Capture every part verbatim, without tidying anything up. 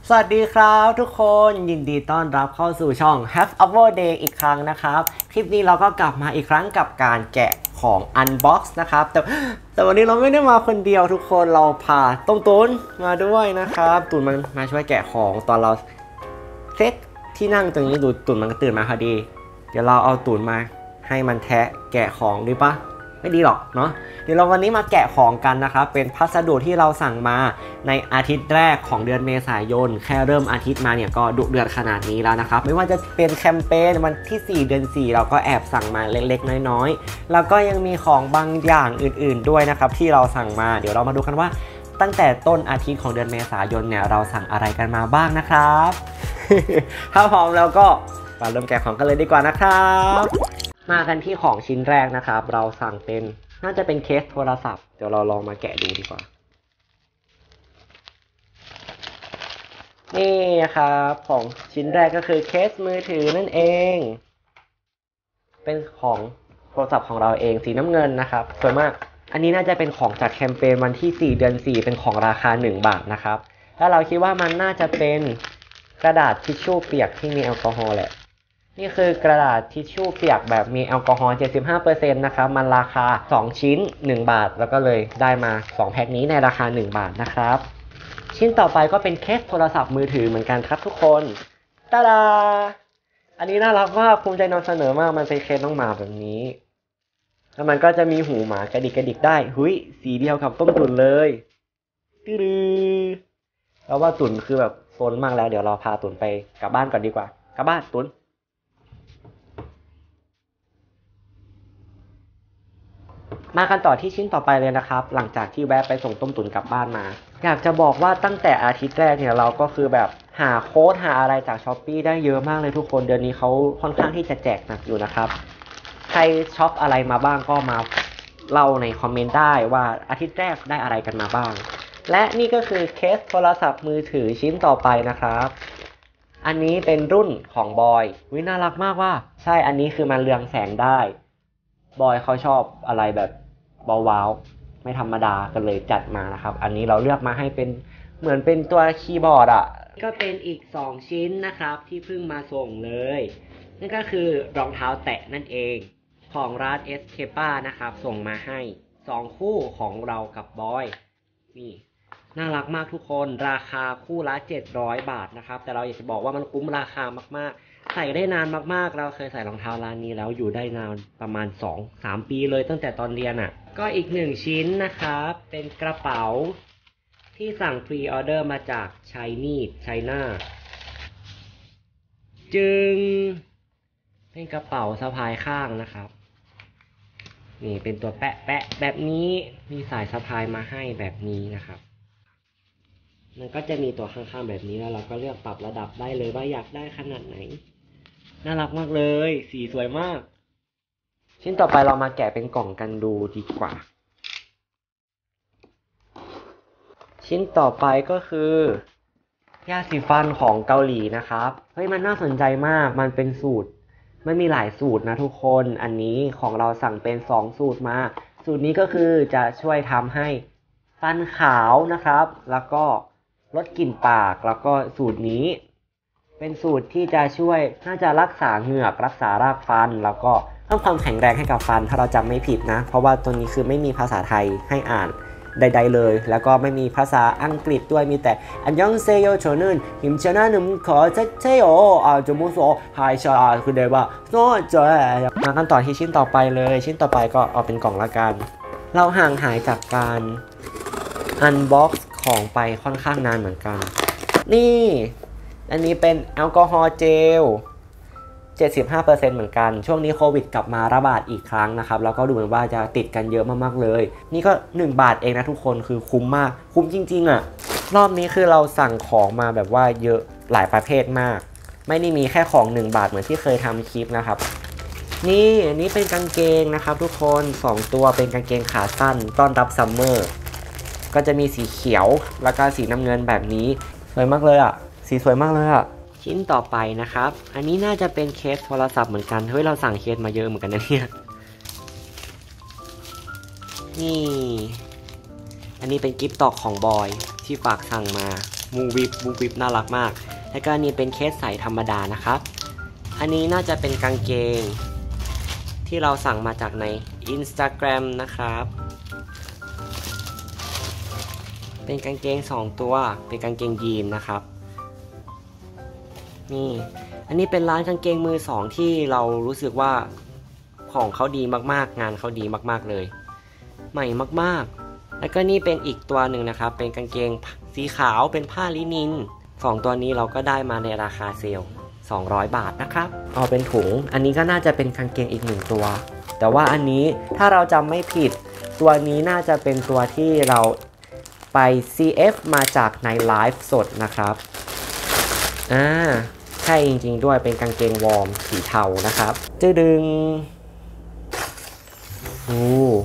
สวัสดีครับทุกคนยินดีต้อนรับเข้าสู่ช่อง Have Our Day อีกครั้งนะครับคลิปนี้เราก็กลับมาอีกครั้งกับการแกะของ Unbox นะครับแต่แต่วันนี้เราไม่ได้มาคนเดียวทุกคนเราพาต้มตุนมาด้วยนะครับตุนมันมาช่วยแกะของตอนเราเซตที่นั่งตรงนี้ดูตุนมันก็ตื่นมาพอดีเดี๋ยวเราเอาตุนมาให้มันแทะแกะของดีปะไม่ดีหรอกเนาะเดี๋ยวเราวันนี้มาแกะของกันนะครับเป็นพัสดุที่เราสั่งมาในอาทิตย์แรกของเดือนเมษายนแค่เริ่มอาทิตย์มาเนี่ยก็ดุเดือดขนาดนี้แล้วนะครับไม่ว่าจะเป็นแคมเปญวันที่สี่เดือนสี่เราก็แอบสั่งมาเล็กๆน้อยๆแล้วก็ยังมีของบางอย่างอื่นๆด้วยนะครับที่เราสั่งมาเดี๋ยวเรามาดูกันว่าตั้งแต่ต้นอาทิตย์ของเดือนเมษายนเนี่ยเราสั่งอะไรกันมาบ้างนะครับ ถ้าพร้อมแล้วก็มาเริ่มแกะของกันเลยดีกว่านะครับมากันที่ของชิ้นแรกนะครับเราสั่งเป็นน่าจะเป็นเคสโทรศัพท์เดี๋ยวเราลองมาแกะดูดีกว่านี่ครับของชิ้นแรกก็คือเคสมือถือนั่นเองเป็นของโทรศัพท์ของเราเองสีน้ำเงินนะครับสวยมากอันนี้น่าจะเป็นของจากแคมเปญวันที่สี่เดือนสี่เป็นของราคาหนึ่งบาทนะครับแล้วเราคิดว่ามันน่าจะเป็นกระดาษทิชชู่เปียกที่มีแอลกอฮอล์แหละนี่คือกระดาษทิชชู่เปียกแบบมีแอลกอฮอล์ เจ็ดสิบห้าเปอร์เซ็นต์ นะครับมันราคาสองชิ้นหนึ่งบาทแล้วก็เลยได้มาสองแพ็คนี้ในราคาหนึ่งบาทนะครับชิ้นต่อไปก็เป็นเคสโทรศัพท์มือถือเหมือนกันครับทุกคนตาดาอันนี้น่ารักมากภูมิใจนำเสนอมากมันเป็นเคสน้องหมาแบบนี้แล้วมันก็จะมีหูหมากระดิกกระดิกได้หุยสีเดียวกับต้มตุ๋นเลยตื้อแล้วว่าตุ๋นคือแบบโซนมากแล้วเดี๋ยวเราพาตุ๋นไปกลับบ้านก่อนดีกว่ากลับบ้านตุ๋นมากันต่อที่ชิ้นต่อไปเลยนะครับหลังจากที่แวะไปส่งต้มตุ๋นกลับบ้านมาอยากจะบอกว่าตั้งแต่อาทิตย์แรกเนี่ยเราก็คือแบบหาโค้ดหาอะไรจาก ช้อปปี้ ได้เยอะมากเลยทุกคนเดือนนี้เขาค่อนข้างที่จะแจกหนักอยู่นะครับใครช็อปอะไรมาบ้างก็มาเล่าในคอมเมนต์ได้ว่าอาทิตย์แรกได้อะไรกันมาบ้างและนี่ก็คือเคสโทรศัพท์มือถือชิ้นต่อไปนะครับอันนี้เป็นรุ่นของบอยวิน่ารักมากว่าใช่อันนี้คือมันเรืองแสงได้บอยเขาชอบอะไรแบบว้าวๆไม่ธรรมดากันเลยจัดมานะครับอันนี้เราเลือกมาให้เป็นเหมือนเป็นตัวคีย์บอร์ดอ่ะก็เป็นอีกสองชิ้นนะครับที่เพิ่งมาส่งเลยนั่นก็คือรองเท้าแตะนั่นเองของร้าน เอส เคปา นะครับส่งมาให้สองคู่ของเรากับบอยนี่น่ารักมากทุกคนราคาคู่ละเจ็ดร้อยบาทนะครับแต่เราอยากจะบอกว่ามันคุ้มราคามากๆใส่ได้นานมากๆเราเคยใส่รองเท้าร้านนี้แล้วอยู่ได้นานประมาณ สองถึงสาม ปีเลยตั้งแต่ตอนเรียนอ่ะก็อีกหนึ่งชิ้นนะครับเป็นกระเป๋าที่สั่งพรีออเดอร์มาจากไชนีสไชน่าจึงเป็นกระเป๋าสะพายข้างนะครับนี่เป็นตัวแปะแปะแบบนี้มีสายสะพายมาให้แบบนี้นะครับมันก็จะมีตัวข้างๆแบบนี้แล้วเราก็เลือกปรับระดับได้เลยว่าอยากได้ขนาดไหนน่ารักมากเลยสีสวยมากชิ้นต่อไปเรามาแกะเป็นกล่องกันดูดีกว่าชิ้นต่อไปก็คือยาสีฟันของเกาหลีนะครับเฮ้ยมันน่าสนใจมากมันเป็นสูตรมันมีหลายสูตรนะทุกคนอันนี้ของเราสั่งเป็นสองสูตรมาสูตรนี้ก็คือจะช่วยทำให้ฟันขาวนะครับแล้วก็ลดกลิ่นปากแล้วก็สูตรนี้เป็นสูตรที่จะช่วยน่าจะรักษาเหงือกรักษารากฟันแล้วก็เพิ่มความแข็งแรงให้กับฟันถ้าเราจำไม่ผิดนะเพราะว่าตัวนี้คือไม่มีภาษาไทยให้อ่านใดๆเลยแล้วก็ไม่มีภาษาอังกฤษด้วยมีแต่อันยองเซโยโชนึนหิมชนะนึมขอเจ๊เจ๊โออ่าจมูกโซไฮชาคือเดว่าโน่เจ๊มากันต่อที่ชิ้นต่อไปเลยชิ้นต่อไปก็เอาเป็นกล่องละกันเราห่างหายจากการอันบ็อกซ์ของไปค่อนข้างนานเหมือนกันนี่อันนี้เป็นแอลกอฮอล์เจล เจ็ดสิบห้าเปอร์เซ็นต์ เหมือนกันช่วงนี้โควิดกลับมาระบาดอีกครั้งนะครับแล้วก็ดูเหมือนว่าจะติดกันเยอะมากๆเลยนี่ก็หนึ่งบาทเองนะทุกคนคือคุ้มมากคุ้มจริงๆอ่ะรอบนี้คือเราสั่งของมาแบบว่าเยอะหลายประเภทมากไม่ได้มีแค่ของหนึ่งบาทเหมือนที่เคยทำคลิปนะครับนี่อันนี้เป็นกางเกงนะครับทุกคนสองตัวเป็นกางเกงขาสั้นต้อนรับซัมเมอร์ก็จะมีสีเขียวแล้วก็สีน้ำเงินแบบนี้สวยมากเลยอ่ะสีสวยมากเลยอ่ะชิ้นต่อไปนะครับอันนี้น่าจะเป็นเคสโทรศัพท์เหมือนกันเฮ้ยเราสั่งเคสมาเยอะเหมือนกันนะเนี่ยนี่อันนี้เป็นกิฟต์ตอกของบอยที่ฝากสั่งมามูวิบมูวิบน่ารักมากแล้วก็นี่เป็นเคสใสธรรมดานะครับอันนี้น่าจะเป็นกางเกงที่เราสั่งมาจากใน Instagram นะครับเป็นกางเกงสองตัวเป็นกางเกงยีนนะครับนี่อันนี้เป็นร้านกางเกงมือสองที่เรารู้สึกว่าของเขาดีมากๆงานเขาดีมากๆเลยใหม่มากๆแล้วก็นี่เป็นอีกตัวหนึ่งนะครับเป็นกางเกงสีขาวเป็นผ้าลินินสองตัวนี้เราก็ได้มาในราคาเซลล์สองร้อยบาทนะครับเอาเป็นถุงอันนี้ก็น่าจะเป็นกางเกงอีกหนึ่งตัวแต่ว่าอันนี้ถ้าเราจำไม่ผิดตัวนี้น่าจะเป็นตัวที่เราไป ซี เอฟ มาจากในไลฟ์สดนะครับอ่าใช่จริงๆด้วยเป็นกางเกงวอร์มสีเทานะครับจะดึงโอ้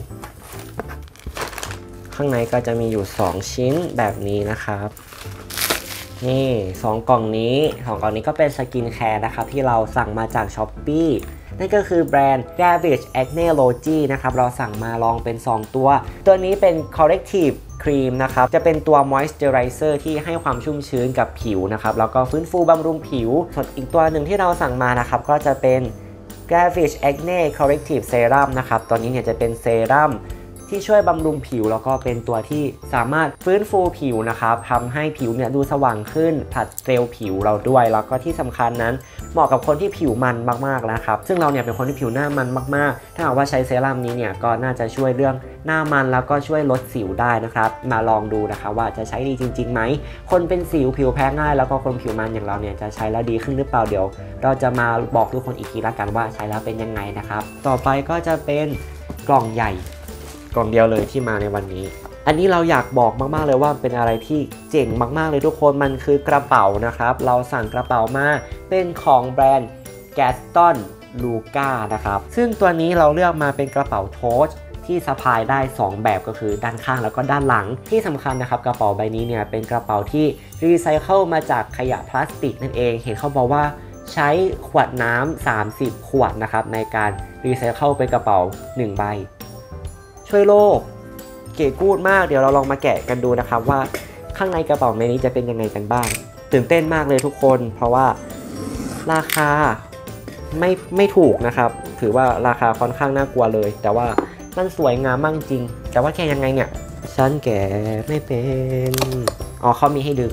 ข้างในก็จะมีอยู่สองชิ้นแบบนี้นะครับนี่สองกล่องนี้สองกล่องนี้ก็เป็นสกินแคร์นะครับที่เราสั่งมาจาก Shopee นั่นก็คือแบรนด์ Ravage Acne Logi นะครับเราสั่งมาลองเป็นสองตัวตัวนี้เป็น Corrective Cream นะครับจะเป็นตัว Moisturizer ที่ให้ความชุ่มชื้นกับผิวนะครับแล้วก็ฟื้นฟูบำรุงผิวส่วนอีกตัวหนึ่งที่เราสั่งมานะครับก็จะเป็น Ravage Acne Corrective Serum นะครับตัวนี้เนี่ยจะเป็นเซรั่มที่ช่วยบำรุงผิวแล้วก็เป็นตัวที่สามารถฟื้นฟูผิวนะครับทำให้ผิวเนี่ยดูสว่างขึ้นผัดเซลล์ผิวเราด้วยแล้วก็ที่สำคัญนั้นเหมาะกับคนที่ผิวมันมากๆนะครับซึ่งเราเนี่ยเป็นคนที่ผิวหน้ามันมากๆถ้าหากว่าใช้เซรั่มนี้เนี่ยก็น่าจะช่วยเรื่องหน้ามันแล้วก็ช่วยลดสิวได้นะครับมาลองดูนะคะว่าจะใช้ดีจริงๆไหมคนเป็นสิวผิวแพ้ง่ายแล้วก็คนผิวมันอย่างเราเนี่ยจะใช้แล้วดีขึ้นหรือเปล่าเดี๋ยวเราจะมาบอกทุกคนอีกทีละกันว่าใช้แล้วเป็นยังไงนะครับต่อไปก็จะเป็นกล่องใหญ่กล่องเดียวเลยที่มาในวันนี้อันนี้เราอยากบอกมากๆเลยว่าเป็นอะไรที่เจ๋งมากๆเลยทุกคนมันคือกระเป๋านะครับเราสั่งกระเป๋ามาเป็นของแบรนด์ Gaston Luca นะครับซึ่งตัวนี้เราเลือกมาเป็นกระเป๋าโทสที่สะพายได้สองแบบก็คือด้านข้างแล้วก็ด้านหลังที่สำคัญนะครับกระเป๋าใบนี้เนี่ยเป็นกระเป๋าที่รีไซเคิลมาจากขยะพลาสติกนั่นเองเห็นเขาบอกว่าใช้ขวดน้ำสามสิบขวดนะครับในการรีไซเคิลเป็นกระเป๋าหนึ่งใบช่วยโลกเก๋กูดมากเดี๋ยวเราลองมาแกะกันดูนะครับว่าข้างในกระเป๋าใบนี้จะเป็นยังไงกันบ้างตื่นเต้นมากเลยทุกคนเพราะว่าราคาไม่ไม่ถูกนะครับถือว่าราคาค่อนข้างน่ากลัวเลยแต่ว่ามันสวยงามมากจริงแต่ว่าแกยังไงเนี่ยฉันแกะไม่เป็นอ๋อเขามีให้ดึง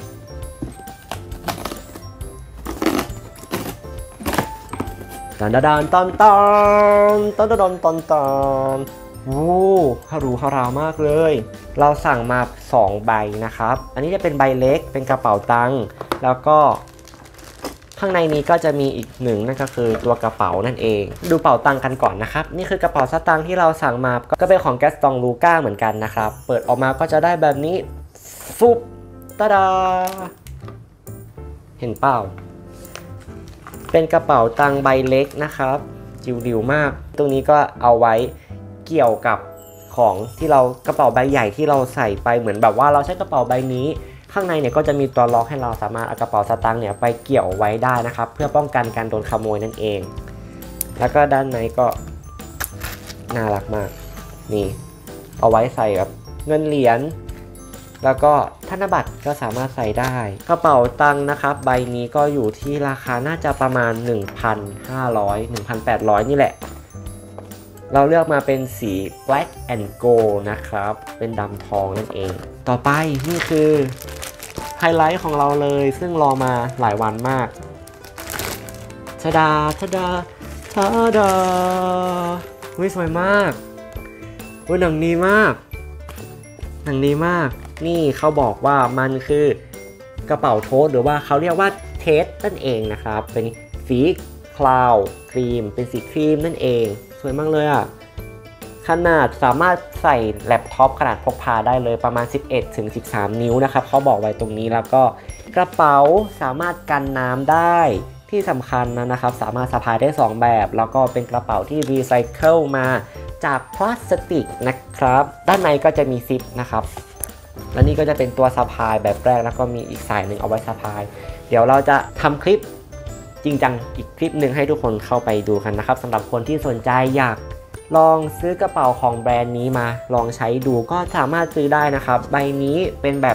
ตอนตอนตอนตอนตอนตอนตอนตอนโอ้ฮารูฮารามากเลยเราสั่งมาสองใบนะครับอันนี้จะเป็นใบเล็กเป็นกระเป๋าตังค์แล้วก็ข้างในนี้ก็จะมีอีกหนึ่งนั่นก็คือตัวกระเป๋านั่นเองดูเป๋าตังค์กันก่อนนะครับนี่คือกระเป๋าสตางค์ที่เราสั่งมาก็เป็นของ Gaston Luca เหมือนกันนะครับเปิดออกมาก็จะได้แบบนี้ฟุบตาดาเห็นเปล่าเป็นกระเป๋าตังค์ใบเล็กนะครับจิ๋วดิวมากตรงนี้ก็เอาไว้เกี่ยวกับของที่เรากระเป๋าใบใหญ่ที่เราใส่ไปเหมือนแบบว่าเราใช้กระเป๋าใบนี้ข้างในเนี่ยก็จะมีตัวล็อกให้เราสามารถเอากระเป๋าสตางค์เนี่ยไปเกี่ยวไว้ได้นะครับเพื่อป้องกันการโดนขโมยนั่นเองแล้วก็ด้านในก็น่ารักมากนี่เอาไว้ใส่แบบเงินเหรียญแล้วก็ธนบัตรก็สามารถใส่ได้กระเป๋าตังค์นะครับใบนี้ก็อยู่ที่ราคาน่าจะประมาณ หนึ่งพันห้าร้อย หนึ่งพันแปดร้อย นี่แหละเราเลือกมาเป็นสี black and gold นะครับเป็นดำทองนั่นเองต่อไปนี่คือไฮไลท์ของเราเลยซึ่งรอมาหลายวันมากชดาชดาชดาอุ้ยสวยมากอุ้ยหนังดีมากหนังดีมากนี่เขาบอกว่ามันคือกระเป๋าโทสหรือว่าเขาเรียกว่าเทสนั่นเองนะครับเป็นสีคลาวครีมเป็นสีครีมนั่นเองสวยมากเลยอ่ะขนาดสามารถใส่แล็ปท็อปขนาดพกพาได้เลยประมาณ สิบเอ็ดถึงสิบสาม นิ้วนะครับเขาบอกไว้ตรงนี้แล้วก็กระเป๋าสามารถกันน้ำได้ที่สำคัญนะนะครับสามารถสะพายได้สองแบบแล้วก็เป็นกระเป๋าที่รีไซเคิลมาจากพลาสติกนะครับด้านในก็จะมีซิปนะครับและนี่ก็จะเป็นตัวสะพายแบบแรกแล้วก็มีอีกสายหนึ่งเอาไว้สะพายเดี๋ยวเราจะทำคลิปจริงจังอีกคลิปหนึ่งให้ทุกคนเข้าไปดูกันนะครับสำหรับคนที่สนใจอยากลองซื้อกระเป๋าของแบรนด์นี้มาลองใช้ดูก็สามารถซื้อได้นะครับใบนี้เป็นแบบแถ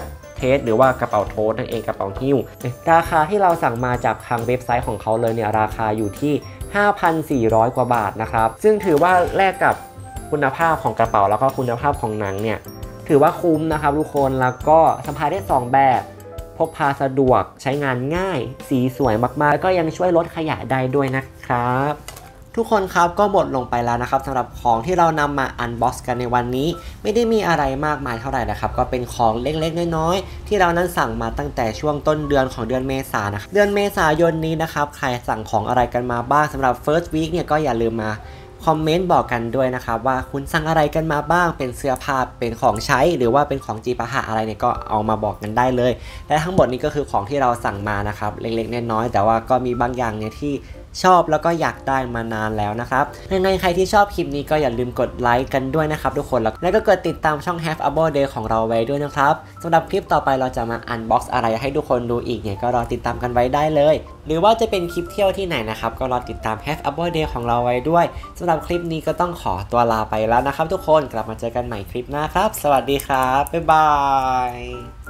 สหรือว่ากระเป๋าโทสนั่นเองกระเป๋าหิ้วราคาที่เราสั่งมาจากทางเว็บไซต์ของเขาเลยเนี่ยราคาอยู่ที่ ห้าพันสี่ร้อย กว่าบาทนะครับซึ่งถือว่าแลกกับคุณภาพของกระเป๋าแล้วก็คุณภาพของหนังเนี่ยถือว่าคุ้มนะครับทุกคนแล้วก็สัมผัสได้สองแบบพกพาสะดวกใช้งานง่ายสีสวยมากๆแล้วก็ยังช่วยลดขยะได้ด้วยนะครับทุกคนครับก็หมดลงไปแล้วนะครับสำหรับของที่เรานำมาอันบ็อกซ์กันในวันนี้ไม่ได้มีอะไรมากมายเท่าไหร่นะครับก็เป็นของเล็กๆน้อยๆที่เรานั้นสั่งมาตั้งแต่ช่วงต้นเดือนของเดือนเมษายนนะครับเดือนเมษายนนี้นะครับใครสั่งของอะไรกันมาบ้างสำหรับ first week เนี่ยก็อย่าลืมมาคอมเมนต์บอกกันด้วยนะครับว่าคุณสั่งอะไรกันมาบ้างเป็นเสื้อผ้าเป็นของใช้หรือว่าเป็นของจีปาถะอะไรเนี่ยก็เอามาบอกกันได้เลยและทั้งหมดนี้ก็คือของที่เราสั่งมานะครับเล็กๆน้อยๆแต่ว่าก็มีบางอย่างเนี่ยที่ชอบแล้วก็อยากได้มานานแล้วนะครับยังไงใครที่ชอบคลิปนี้ก็อย่าลืมกดไลค์กันด้วยนะครับทุกคนแล้วก็กดติดตามช่อง Have a Ball Day ของเราไว้ด้วยนะครับสำหรับคลิปต่อไปเราจะมาอันบ็อกซ์อะไรให้ทุกคนดูอีกเนี่ยก็รอติดตามกันไว้ได้เลยหรือว่าจะเป็นคลิปเที่ยวที่ไหนนะครับก็รอติดตาม Have a Ball Day ของเราไว้ด้วยสำหรับคลิปนี้ก็ต้องขอตัวลาไปแล้วนะครับทุกคนกลับมาเจอกันใหม่คลิปหน้าครับสวัสดีครับบ๊ายบาย